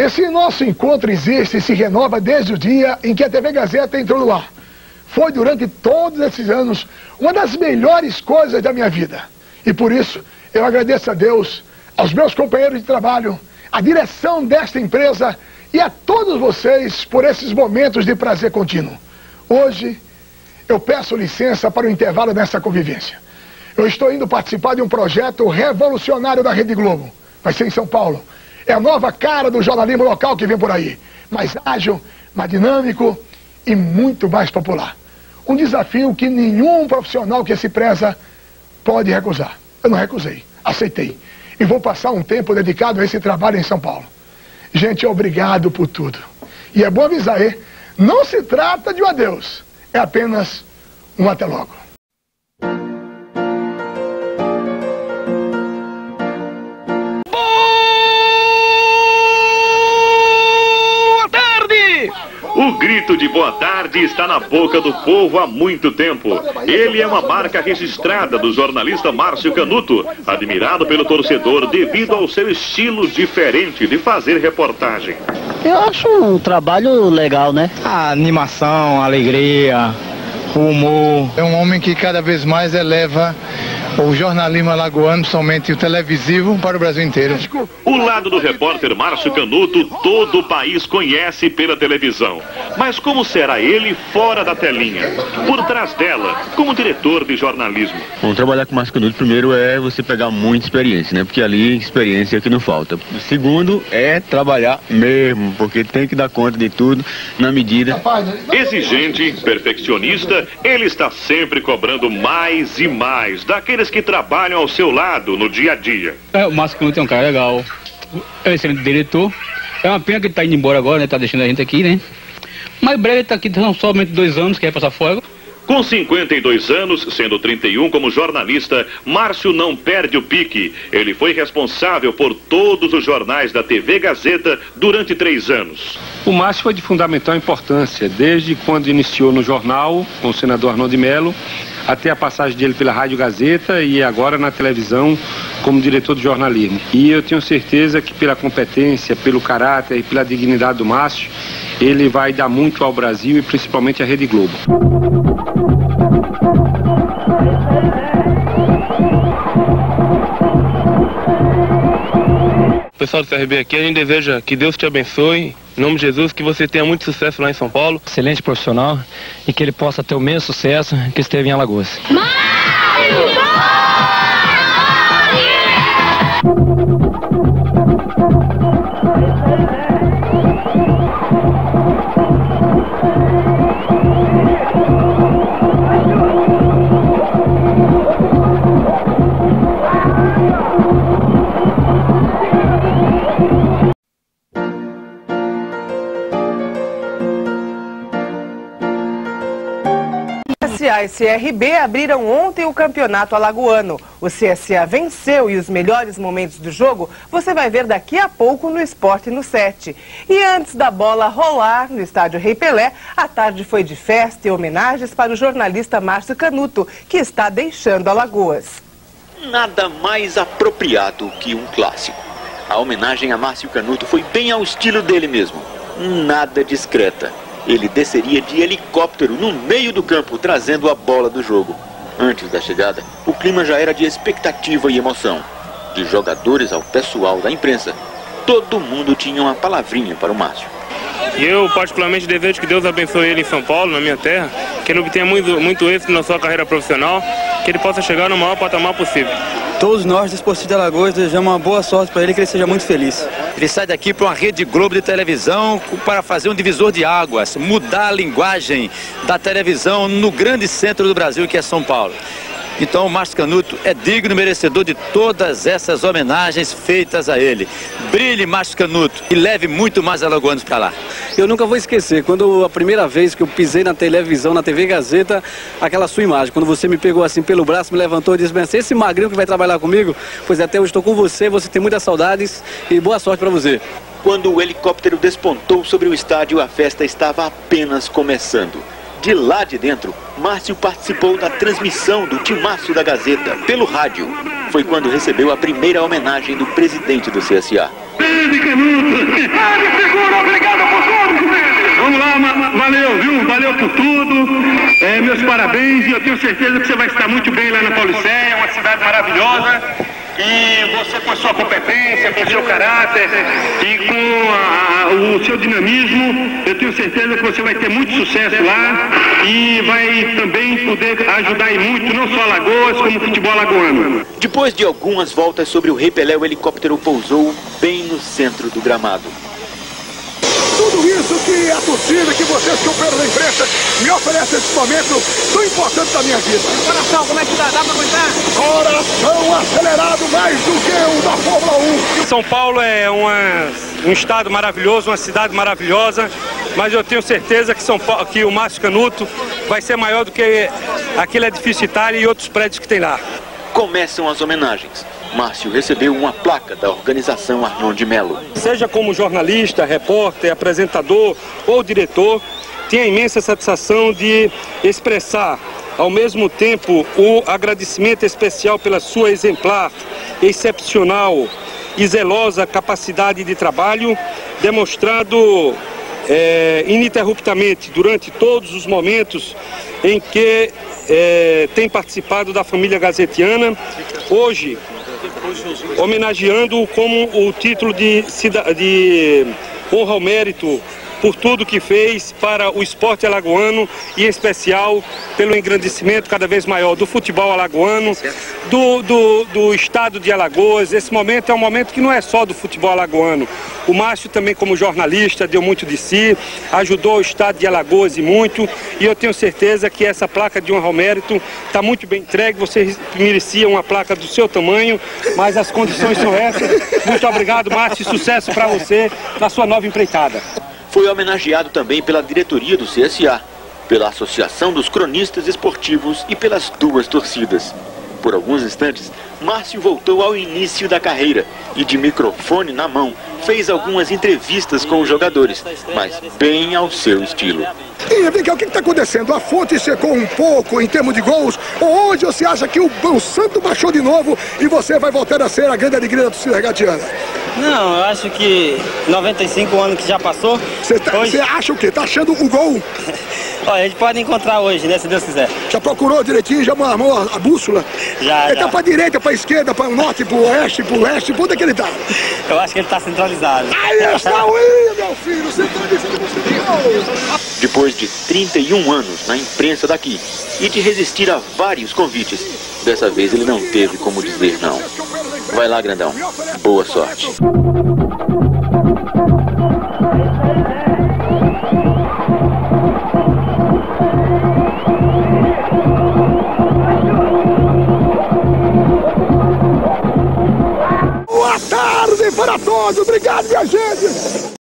Esse nosso encontro existe e se renova desde o dia em que a TV Gazeta entrou no ar. Foi durante todos esses anos uma das melhores coisas da minha vida. E por isso eu agradeço a Deus, aos meus companheiros de trabalho, à direção desta empresa e a todos vocês por esses momentos de prazer contínuo. Hoje eu peço licença para o intervalo nessa convivência. Eu estou indo participar de um projeto revolucionário da Rede Globo. Vai ser em São Paulo. É a nova cara do jornalismo local que vem por aí. Mais ágil, mais dinâmico e muito mais popular. Um desafio que nenhum profissional que se preza pode recusar. Eu não recusei, aceitei. E vou passar um tempo dedicado a esse trabalho em São Paulo. Gente, obrigado por tudo. E é bom avisar, hein? Não se trata de um adeus. É apenas um até logo. O grito de boa tarde está na boca do povo há muito tempo. Ele é uma marca registrada do jornalista Márcio Canuto, admirado pelo torcedor devido ao seu estilo diferente de fazer reportagem. Eu acho um trabalho legal, né? A animação, a alegria, o humor. É um homem que cada vez mais eleva o jornalismo alagoano, somente o televisivo, para o Brasil inteiro. O lado do repórter Márcio Canuto, todo o país conhece pela televisão. Mas como será ele fora da telinha? Por trás dela, como diretor de jornalismo. Bom, trabalhar com o Márcio Canuto, primeiro, é você pegar muita experiência, né? Porque ali, experiência é que não falta. Segundo, é trabalhar mesmo, porque tem que dar conta de tudo na medida. Exigente, perfeccionista, ele está sempre cobrando mais e mais daqueles que trabalham ao seu lado no dia a dia. O Márcio Canuto é um cara legal, é um excelente diretor. É uma pena que ele está indo embora agora, né? Tá deixando a gente aqui, né? Mas breve ele está aqui, são somente 2 anos, quer passar fora. Com 52 anos, sendo 31 como jornalista, Márcio não perde o pique. Ele foi responsável por todos os jornais da TV Gazeta durante 3 anos. O Márcio foi de fundamental importância, desde quando iniciou no jornal, com o senador Arnoldo de Melo, até a passagem dele pela Rádio Gazeta e agora na televisão como diretor de jornalismo. E eu tenho certeza que pela competência, pelo caráter e pela dignidade do Márcio, ele vai dar muito ao Brasil e principalmente à Rede Globo. Pessoal do CRB aqui, a gente deseja que Deus te abençoe, em nome de Jesus, que você tenha muito sucesso lá em São Paulo. Excelente profissional e que ele possa ter o mesmo sucesso que esteve em Alagoas. CSA e CRB abriram ontem o campeonato alagoano. O CSA venceu e os melhores momentos do jogo você vai ver daqui a pouco no Esporte no 7. E antes da bola rolar no estádio Rei Pelé, a tarde foi de festa e homenagens para o jornalista Márcio Canuto, que está deixando Alagoas. Nada mais apropriado que um clássico. A homenagem a Márcio Canuto foi bem ao estilo dele mesmo. Nada discreta. Ele desceria de helicóptero no meio do campo, trazendo a bola do jogo. Antes da chegada, o clima já era de expectativa e emoção. De jogadores ao pessoal da imprensa, todo mundo tinha uma palavrinha para o Márcio. E eu particularmente desejo que Deus abençoe ele em São Paulo, na minha terra, que ele obtenha muito êxito na sua carreira profissional, que ele possa chegar no maior patamar possível. Todos nós, do Esporte de Alagoas, desejamos uma boa sorte para ele, que ele seja muito feliz. Ele sai daqui para uma Rede Globo de televisão para fazer um divisor de águas, mudar a linguagem da televisão no grande centro do Brasil, que é São Paulo. Então o Márcio Canuto é digno merecedor de todas essas homenagens feitas a ele. Brilhe, Márcio Canuto, e leve muito mais alagoanos para lá. Eu nunca vou esquecer, quando a primeira vez que eu pisei na televisão, na TV Gazeta, aquela sua imagem, quando você me pegou assim pelo braço, me levantou e disse, bem, esse magrinho que vai trabalhar comigo, pois até hoje estou com você, você tem muitas saudades e boa sorte para você. Quando o helicóptero despontou sobre o estádio, a festa estava apenas começando. De lá de dentro, Márcio participou da transmissão do Timaço da Gazeta pelo rádio. Foi quando recebeu a primeira homenagem do presidente do CSA. Grande Canuto! Grande figura, obrigado por tudo, Grande! Vamos lá, valeu, viu? Valeu por tudo. Meus parabéns e eu tenho certeza que você vai estar muito bem lá na Paulicéia, é uma cidade maravilhosa. E você com a sua competência, com o seu caráter e com o seu dinamismo, eu tenho certeza que você vai ter muito sucesso lá e vai também poder ajudar muito, não só Alagoas, como o futebol alagoano. Depois de algumas voltas sobre o Rei Pelé, o helicóptero pousou bem no centro do gramado. Tudo isso que a torcida, que vocês que operam na imprensa me oferecem nesse momento tão importante da minha vida. Coração, como é que dá? Dá pra aguentar? Coração acelerado mais do que o da Fórmula 1. São Paulo é um estado maravilhoso, uma cidade maravilhosa, mas eu tenho certeza que o Márcio Canuto vai ser maior do que aquele edifício Itália e outros prédios que tem lá. Começam as homenagens. Márcio recebeu uma placa da organização Arnon de Melo. Seja como jornalista, repórter, apresentador ou diretor, tenho a imensa satisfação de expressar ao mesmo tempo o agradecimento especial pela sua exemplar, excepcional e zelosa capacidade de trabalho, demonstrado ininterruptamente durante todos os momentos em que tem participado da família gazetiana. Hoje, homenageando-o como o título de honra ao mérito por tudo que fez para o esporte alagoano e em especial pelo engrandecimento cada vez maior do futebol alagoano, do estado de Alagoas. Esse momento é um momento que não é só do futebol alagoano. O Márcio também, como jornalista, deu muito de si, ajudou o estado de Alagoas e muito, e eu tenho certeza que essa placa de honra ao mérito está muito bem entregue. Você merecia uma placa do seu tamanho, mas as condições são essas. Muito obrigado, Márcio, e sucesso para você na sua nova empreitada. Foi homenageado também pela diretoria do CSA, pela Associação dos Cronistas Esportivos e pelas duas torcidas. Por alguns instantes, Márcio voltou ao início da carreira e, de microfone na mão, fez algumas entrevistas com os jogadores, mas bem ao seu estilo. E vem cá, o que está acontecendo? A fonte secou um pouco em termos de gols? Ou hoje você acha que o Santo baixou de novo e você vai voltar a ser a grande alegria da torcida regatiana? Não, eu acho que 95 anos que já passou. Você acha o quê? Tá achando o gol? Olha, a gente pode encontrar hoje, né, se Deus quiser. Já procurou direitinho, já armou a bússola? Já. Ele tá pra direita, pra esquerda, pra norte, pro oeste, pro leste, por onde é que ele tá? Eu acho que ele tá centralizado. Aí está o meu filho, centralizado você. Depois de 31 anos na imprensa daqui e de resistir a vários convites, dessa vez ele não teve como dizer não. Vai lá, grandão. Boa sorte. Boa tarde para todos. Obrigado, minha gente.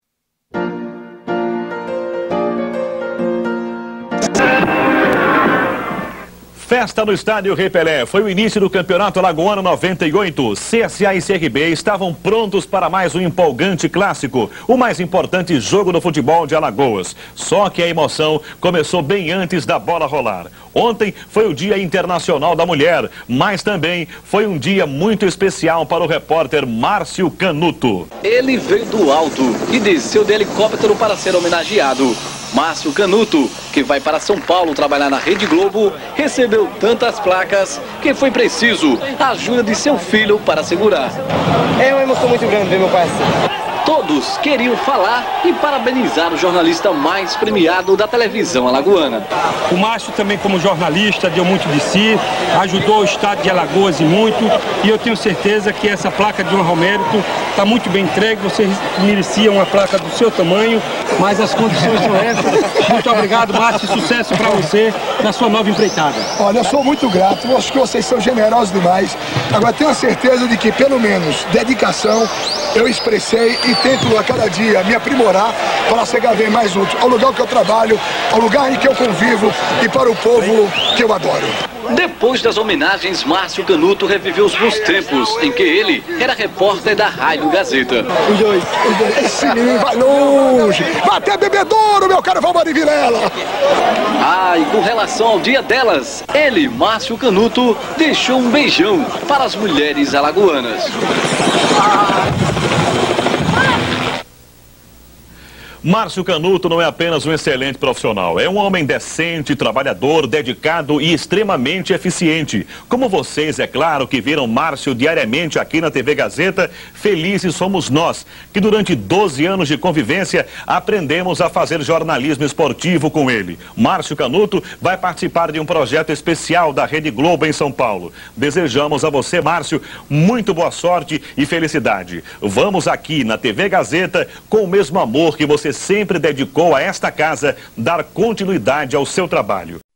Festa no estádio Rei Pelé. Foi o início do Campeonato Alagoano 98. CSA e CRB estavam prontos para mais um empolgante clássico, o mais importante jogo do futebol de Alagoas. Só que a emoção começou bem antes da bola rolar. Ontem foi o Dia Internacional da Mulher, mas também foi um dia muito especial para o repórter Márcio Canuto. Ele veio do alto e desceu de helicóptero para ser homenageado. Márcio Canuto, que vai para São Paulo trabalhar na Rede Globo, recebeu tantas placas que foi preciso a ajuda de seu filho para segurar. É uma emoção muito grande ver meu pai assim. Todos queriam falar e parabenizar o jornalista mais premiado da televisão alagoana. O Márcio também, como jornalista, deu muito de si, ajudou o estado de Alagoas e muito, e eu tenho certeza que essa placa de honra ao mérito está muito bem entregue. Você merecia uma placa do seu tamanho, mas as condições são essas. Muito obrigado, Márcio, sucesso para você na sua nova empreitada. Olha, eu sou muito grato, eu acho que vocês são generosos demais. Agora, tenho a certeza de que, pelo menos, dedicação eu expressei e tento a cada dia me aprimorar para ser cada vez mais útil ao lugar que eu trabalho, ao lugar em que eu convivo e para o povo que eu adoro. Depois das homenagens, Márcio Canuto reviveu os bons tempos em que ele era repórter da Rádio Gazeta. Os dois. Esse menino vai longe. Vai até bebedouro, meu caro Valmari Vilela. Ah, e com relação ao dia delas, ele, Márcio Canuto, deixou um beijão para as mulheres alagoanas. Márcio Canuto não é apenas um excelente profissional, é um homem decente, trabalhador, dedicado e extremamente eficiente. Como vocês, é claro, que viram Márcio diariamente aqui na TV Gazeta, felizes somos nós, que durante 12 anos de convivência aprendemos a fazer jornalismo esportivo com ele. Márcio Canuto vai participar de um projeto especial da Rede Globo em São Paulo. Desejamos a você, Márcio, muito boa sorte e felicidade. Vamos aqui na TV Gazeta, com o mesmo amor que você sempre dedicou a esta casa, dar continuidade ao seu trabalho.